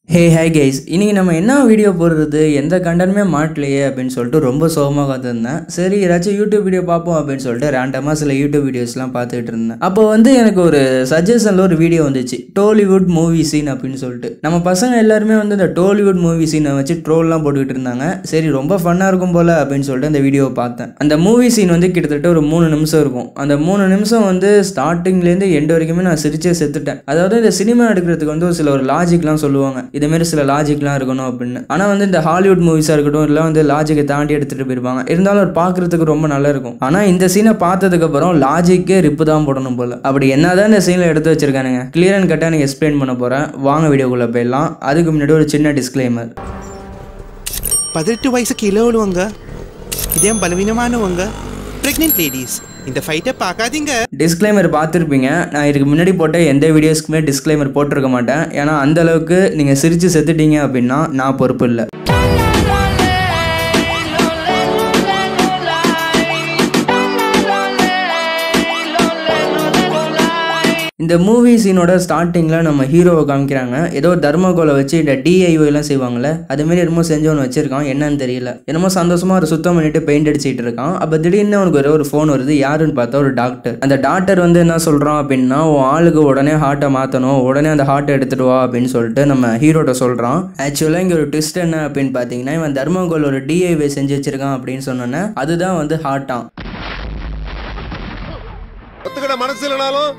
Hey hi guys, இன்றைக்கி நம்ம என்ன வீடியோ போடுறது, எந்த கண்டனுமே மாட்டலையே அப்படின்னு சொல்லிட்டு ரொம்ப சோகமாக காத்திருந்தேன். சரி ஏதாச்சும் யூடியூப் வீடியோ பார்ப்போம் அப்படின்னு சொல்லிட்டு ரேண்டமாக சில யூடியூப் வீடியோஸ்லாம் பார்த்துக்கிட்டு இருந்தேன். அப்போ எனக்கு ஒரு சஜஷனில் ஒரு வீடியோ வந்துச்சு, டோலிவுட் மூவி சீன் அப்படின்னு சொல்லிட்டு. நம்ம பசங்க எல்லாருமே இந்த டோலிவுட் மூவி சீனை வச்சு ட்ரோல்லாம் போட்டுக்கிட்டு இருந்தாங்க. சரி ரொம்ப ஃபன்னாக இருக்கும் போல் அப்படின்னு சொல்லிட்டு அந்த வீடியோவை பார்த்தேன். அந்த மூவி சீன் கிட்டத்தட்ட ஒரு 3 நிமிஷம் இருக்கும். அந்த 3 நிமிஷம் ஸ்டார்டிங்லேருந்து எண்ட் வரைக்குமே நான் சிரிச்சே செத்துட்டேன். அதாவது இந்த சினிமா எடுக்கிறதுக்கு ஒரு லாஜிக்லாம் சொல்லுவாங்க, இதுமாரி சில லாஜிக்லாம் இருக்கணும் அப்படின்னு. ஆனால் இந்த ஹாலிவுட் மூவிஸாக இருக்கட்டும் இல்லை லாஜிக்கை தாண்டி எடுத்துகிட்டு போயிருப்பாங்க. இருந்தாலும் ஒரு பார்க்குறதுக்கு ரொம்ப நல்லா இருக்கும். ஆனால் இந்த சீனை பார்த்ததுக்கப்புறம் லாஜிக்கே ரிப்பு தான் போடணும் போல். அப்படி என்னதான் இந்த சீனில் எடுத்து வச்சிருக்கானுங்க, கிளியர் அண்ட் கட்டாக நீங்கள் எக்ஸ்பிளைன் பண்ண போகிறேன். வாங்க வீடியோக்குள்ளே போயிடலாம். அதுக்கு முன்னாடி ஒரு சின்ன டிஸ்க்ளைமர். 18 வயசுக்கு இளவலுவங்க, இதே பலவீனமானவங்க, பிரெக்னென்ட் லேடிஸ் இந்த ஃபைட்டை பார்க்காதீங்க. டிஸ்க்ளைமர் பார்த்துருப்பீங்க. நான் இதுக்கு முன்னாடி போட்ட எந்த வீடியோஸ்க்குமே டிஸ்க்ளைமர் போட்டிருக்க மாட்டேன். ஏன்னா அந்த அளவுக்கு நீங்கள் சிரித்து செத்துட்டீங்க அப்படின்னா நான் பொறுப்பு இல்லை. இந்த மூவி சீனோட ஸ்டார்டிங்கில் நம்ம ஹீரோவை காமிக்கிறாங்க. ஏதோ தர்மகோலை வச்சு இந்த டிஐஒய்லாம் செய்வாங்கள்ல, அதுமாரி என்னமோ செஞ்சவனு வச்சிருக்கான். என்னன்னு தெரியல. என்னமோ சந்தோஷமாக ஒரு சுத்தம் பண்ணிட்டு பெயிண்ட் அடிச்சுட்டு இருக்கான். அப்போ திடீர்னு அவனுக்கு ஒரு ஃபோன் வருது. யாருன்னு பார்த்தா ஒரு டாக்டர். அந்த டாக்டர் என்ன சொல்கிறான் அப்படின்னா, உன் ஆளுக்கு உடனே ஹார்ட்டை மாற்றணும், உடனே அந்த ஹார்ட்டை எடுத்துட்டு வா அப்படின்னு சொல்லிட்டு நம்ம ஹீரோட்ட சொல்கிறான். ஆக்சுவலாக இங்கே ஒரு ட்விஸ்ட் என்ன அப்படின்னு பார்த்தீங்கன்னா, இவன் தர்மகோல் ஒரு டிஐஒய் செஞ்சு வச்சிருக்கான் அப்படின்னு சொன்னோன்னே அதுதான் ஹார்ட்டான். மனசு இல்லைனாலும்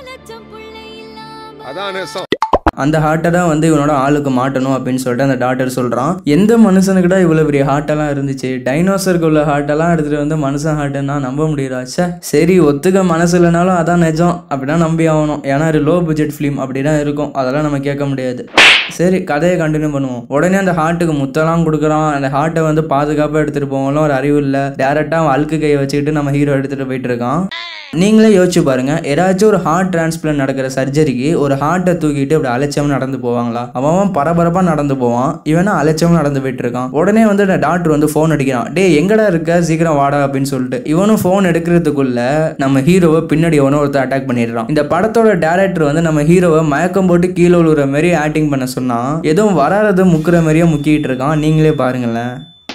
அந்த ஹார்ட்டை தான் இவனோட ஆளுக்கு மாட்டணும் அப்படின்னு சொல்லிட்டு அந்த டாக்டர் சொல்கிறான். எந்த மனுஷனுக்குடா இவ்வளோ பெரிய ஹார்ட்டெல்லாம் இருந்துச்சு? டைனோசருக்கு உள்ள ஹார்ட்டெல்லாம் எடுத்துகிட்டு மனுஷன் ஹார்ட்டுன்னா நம்ப முடியறாச்சா? சரி ஒத்துக்க மனசு இல்லைனாலும் அதான் நிஜம் அப்படின்னா நம்பி ஆகணும். ஏன்னா அது லோ பட்ஜெட் ஃபிலிம் அப்படி தான் இருக்கும், அதெல்லாம் நம்ம கேட்க முடியாது. சரி கதையை கண்டினியூ பண்ணுவோம். உடனே அந்த ஹார்ட்டுக்கு முத்தெல்லாம் கொடுக்குறான். அந்த ஹார்ட்டை பாதுகாப்பாக எடுத்துகிட்டு போகலாம் ஒரு அறிவு இல்லை. டேரெக்டாக அவன் அழுக்கு கையை வச்சுக்கிட்டு நம்ம ஹீரோ எடுத்துகிட்டு போயிட்டு இருக்கான். நீங்களே யோசிச்சு பாருங்க, ஏதாச்சும் ஒரு ஹார்ட் டிரான்ஸ்பிளான்ட் நடக்கிற சர்ஜரிக்கு ஒரு ஹார்ட்டை தூக்கிட்டு அப்படி அலட்சியம் நடந்து போவாங்களா? அவன் பரபரப்பா நடந்து போவான், இவனா அலட்சியம் நடந்து போயிட்டு இருக்கான். உடனே டாக்டர் ஃபோன் அடிக்கிறான். டே எங்கடா இருக்க, சீக்கிரம் வாடா அப்படின்னு சொல்லிட்டு. இவனும் ஃபோன் எடுக்கிறதுக்குள்ள நம்ம ஹீரோவை பின்னாடி ஒருத்தர் அட்டாக் பண்ணிடுறான். இந்த படத்தோட டைரக்டர் நம்ம ஹீரோவை மயக்கம் போட்டு கீழே விழுற மாதிரி ஆக்டிங் பண்ண சொன்னா எதுவும் வராது முக்குற மாதிரியே முக்கிட்டு இருக்கான். நீங்களே பாருங்களேன்.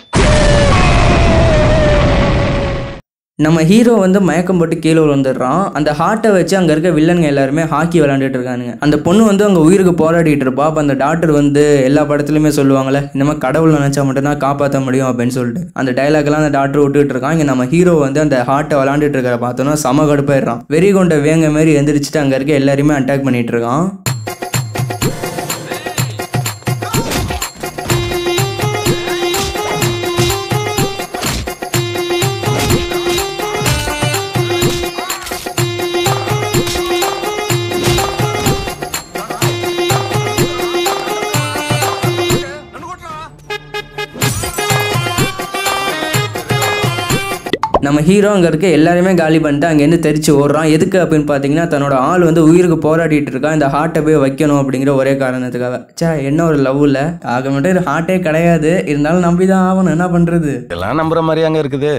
நம்ம ஹீரோ மயக்கம் போட்டு கீழே விழுந்துடுறான். அந்த ஹார்ட்டை வச்சு அங்கே இருக்க வில்லனுங்க எல்லாருமே ஹாக்கி விளையாண்டுட்டு இருக்கானுங்க. அந்த பொண்ணு அங்கே உயிருக்கு போராடிட்டு இருப்பா. அப்போ அந்த டாக்டர் எல்லா படத்துலையுமே சொல்லுவாங்களே, இந்த மாதிரி கடவுள் நினைச்சா மட்டும்தான் காப்பாற்ற முடியும் அப்படின்னு சொல்லிட்டு அந்த டைலாக்லாம் அந்த டாக்டர் விட்டுட்டு இருக்கான். இங்கே நம்ம ஹீரோ அந்த ஹார்ட்டை விளையாண்டுட்டு இருக்கிற பார்த்தோன்னா சம கடுப்பாயிடுறான். வெறி கொண்ட வேங்க மாதிரி எந்திரிச்சிட்டு அங்கே இருக்க எல்லாருமே அட்டாக் பண்ணிட்டு இருக்கான். நம்ம ஹீரோ அங்கே இருக்க எல்லாருமே காலி பண்ணிட்டு அங்கேருந்து தெரிச்சு ஓடுறான். எதுக்கு அப்படின்னு பார்த்தீங்கன்னா, தன்னோட ஆள் உயிருக்கு போராடிட்டு இருக்கான். இந்த ஹார்ட்டை போய் வைக்கணும் அப்படிங்கிற ஒரே காரணத்துக்காக. என்ன ஒரு லவ் இல்லை, ஆக மட்டும் இது ஹார்ட்டே கிடையாது, இருந்தாலும் நம்பி தான் ஆகணும். என்ன பண்ணுறது, எல்லாம் நம்புற மாதிரி அங்கே இருக்குது.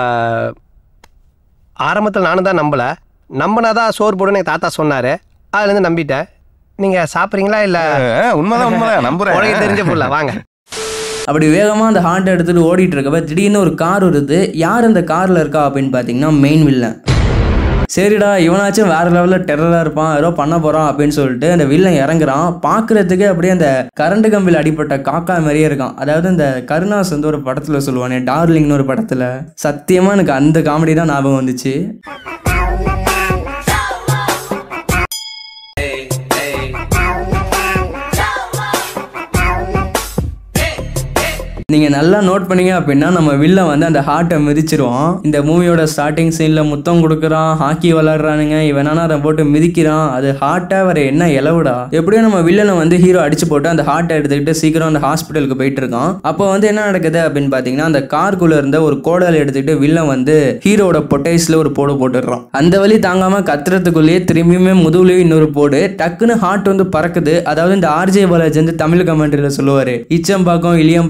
ஆரம்பத்தில் நானும் தான் நம்பினாதான் சோறு போடுன்னு தாத்தா சொன்னார். அதுலேருந்து நம்பிட்டேன். நீங்கள் சாப்பிட்றீங்களா? இல்லை உண்மைதான் நம்புறேன். தெரிஞ்ச போல வாங்க. அப்படி வேகமாக அந்த ஹார்ட்டை எடுத்துகிட்டு ஓடிட்டு இருக்கப்ப திடீர்னு ஒரு கார் வருது. யார் அந்த காரில் இருக்கா அப்படின்னு பார்த்தீங்கன்னா மெயின் வில்லன். சரிடா இவனாச்சும் வேற லெவலில் டெரராக இருப்பான், ஏதோ பண்ண போகிறான் அப்படின்னு சொல்லிட்டு அந்த வில்லன் இறங்குறான். பார்க்குறதுக்கு அப்படியே அந்த கரண்ட் கம்பியில் அடிப்பட்ட காக்கா மாதிரியே இருக்கான். அதாவது இந்த கருணாஸ் ஒரு படத்தில் சொல்லுவானே, டார்லிங்னு ஒரு படத்தில். சத்தியமாக எனக்கு அந்த காமெடி தான் ஞாபகம் வந்துச்சு. நீங்கள் நல்லா நோட் பண்ணீங்க அப்படின்னா நம்ம வில்லன் அந்த ஹார்ட்டை மிதிச்சிருவான். இந்த மூவியோட ஸ்டார்டிங் சீனில் முத்தம் கொடுக்குறான், ஹாக்கி விளாடுறானுங்க, இவனானா அதை போட்டு மிதிக்கிறான். அது ஹார்ட்டா வர என்ன இலவுடா. எப்படியும் நம்ம வில்லனை ஹீரோ அடிச்சு போட்டு அந்த ஹார்ட்டை எடுத்துக்கிட்டு சீக்கிரம் அந்த ஹாஸ்பிட்டலுக்கு போயிட்டு இருக்கான். அப்போ என்ன நடக்குது அப்படின்னு பார்த்தீங்கன்னா, அந்த கார்க்குள்ள இருந்த ஒரு கோடால் எடுத்துக்கிட்டு வில்லன் ஹீரோட பொட்டைஸ்ல ஒரு போடு போட்டுடுறான். அந்த வழி தாங்காம கத்துறதுக்குள்ளேயே திரும்பியுமே முதுகுலேயே இன்னொரு போடு. டக்குன்னு ஹார்ட் பறக்குது. அதாவது இந்த ஆர்ஜே பாலாஜி தமிழ் கமெண்ட்ரியில் சொல்லுவாரு, இச்சம் பாக்கம் இளியம் பாக்கம்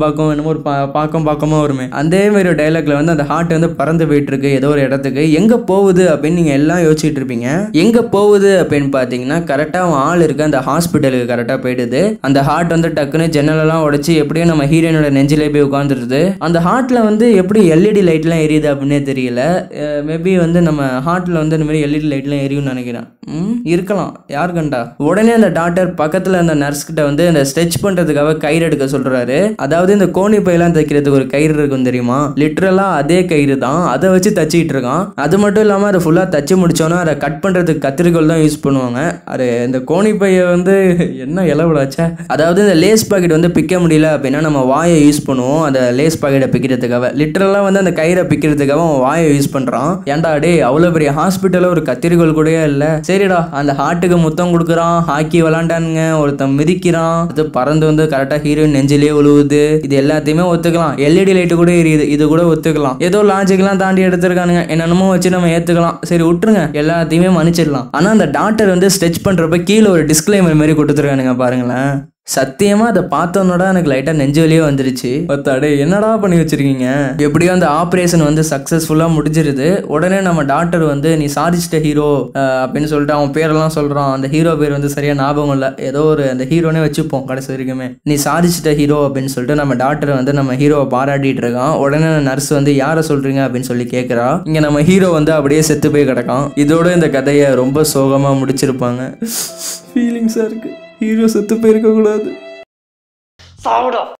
நம்ம ஒரு பாக்கமா வருமே, அதே மாதிரி ஒரு டைலாக்ல வந்து அந்த ஹார்ட் வந்து பறந்து போயிட்டு இருக்கு ஏதோ ஒரு இடத்துக்கு. எங்க போகுது அப்படின்னு நீங்க எல்லாம் யோசிச்சுட்டு இருப்பீங்க. எங்க போகுது அப்படின்னு பாத்தீங்கன்னா கரெக்டா அவன் ஆள் இருக்க அந்த ஹாஸ்பிட்டலுக்கு கரெக்டா போயிடுது. அந்த ஹார்ட் வந்து டக்குன்னு ஜன்னல் எல்லாம் உடைச்சு எப்படியும் நம்ம ஹீரோயினோட நெஞ்சிலே போய் உட்காந்துருது. அந்த ஹார்ட்ல வந்து எப்படி எல்இடி லைட் எல்லாம் எரியுது அப்படின்னே தெரியல. மேபி வந்து நம்ம ஹார்ட்ல வந்து இந்த மாதிரி எல்இடி லைட் எல்லாம் எரியும்னு நினைக்கிறேன். இருக்கலாம், யார் கண்டா. உடனே அந்த டாக்டர் பக்கத்துல அந்த நர்ஸ் கிட்ட வந்து இந்த ஸ்ட்ரெச் பண்றதுக்காக கயிறு எடுக்க சொல்றாரு. அதாவது இந்த கோணி பையெல்லாம் தைக்கிறதுக்கு ஒரு கயிறு இருக்கும் தெரியுமா, லிட்டரலா அதே கயிறு தான். அதை வச்சு தச்சிட்டு இருக்கான். அது மட்டும் இல்லாம அதை ஃபுல்லா தச்சு முடிச்சோன்னா அதை கட் பண்றதுக்கு கத்திரிக்கோல் தான் யூஸ் பண்ணுவாங்க. அது இந்த கோணி பைய வந்து என்ன இலவிடாச்சா. அதாவது இந்த லேஸ் பாக்கெட் வந்து பிக்க முடியல அப்படின்னா நம்ம வாயை யூஸ் பண்ணுவோம் அந்த லேஸ் பாக்கெட்டை பிக்கிறதுக்காக. லிட்டரலா வந்து அந்த கயிறை பிக்கிறதுக்காக அவன் வாயை யூஸ் பண்றான். ஏன்டா டே, அவ்வளவு பெரிய ஹாஸ்பிட்டல்ல ஒரு கத்திரிக்கோல் கூட இல்ல. சரிடா, அந்த ஹார்ட்டுக்கு முத்தம் கொடுக்குறான், ஹாக்கி விளாண்டானுங்க, ஒருத்தன் மிதிக்கிறான், அது பறந்து வந்து கரெக்டா ஹீரோயின் நெஞ்சிலே உழுவுது. இது எல்லாத்தையுமே ஒத்துக்கலாம். எல்இடி லைட் கூட எரியுது, இது கூட ஒத்துக்கலாம். ஏதோ லாஜிக்லாம் தாண்டி எடுத்திருக்கானுங்க, என்னென்னமோ வச்சு நம்ம ஏத்துக்கலாம். சரி விட்டுருங்க, எல்லாத்தையுமே மன்னிச்சிடலாம். ஆனா அந்த டாக்டர் வந்து ஸ்ட்ரெச் பண்றப்ப கீழே ஒரு டிஸ்க்ளைமர் மாதிரி கொடுத்துருக்கானுங்க பாருங்களேன். சத்தியமா அதை பார்த்தோன்னோட எனக்கு லைட்டா நெஞ்சு வலியே வந்துருச்சு. ஒத்தாடே என்னடா பண்ணி வச்சிருக்கீங்க. எப்படியோ அந்த ஆப்ரேஷன் வந்து சக்சஸ்ஃபுல்லா முடிஞ்சிருது. உடனே நம்ம டாக்டர் வந்து நீ சாதிச்சிட்ட ஹீரோ அப்படின்னு சொல்லிட்டு அவன் பேரெல்லாம் சொல்றான். அந்த ஹீரோ பேர் வந்து சரியா ஞாபகம் இல்லை, ஏதோ ஒரு அந்த ஹீரோனே வச்சுப்போம் கடைசி வரைக்குமே. நீ சாதிச்சிட்ட ஹீரோ அப்படின்னு சொல்லிட்டு நம்ம டாக்டர் வந்து நம்ம ஹீரோவை பாராட்டிட்டு இருக்கான். உடனே நர்ஸ் வந்து யாரை சொல்றீங்க அப்படின்னு சொல்லி கேட்கறா. இங்க நம்ம ஹீரோ வந்து அப்படியே செத்து போய் கிடக்கான். இதோட இந்த கதையை ரொம்ப சோகமா முடிச்சிருப்பாங்க. ஃபீலிங்ஸா இருக்கு. ஹீரோ செத்து போயிருக்க கூடாது.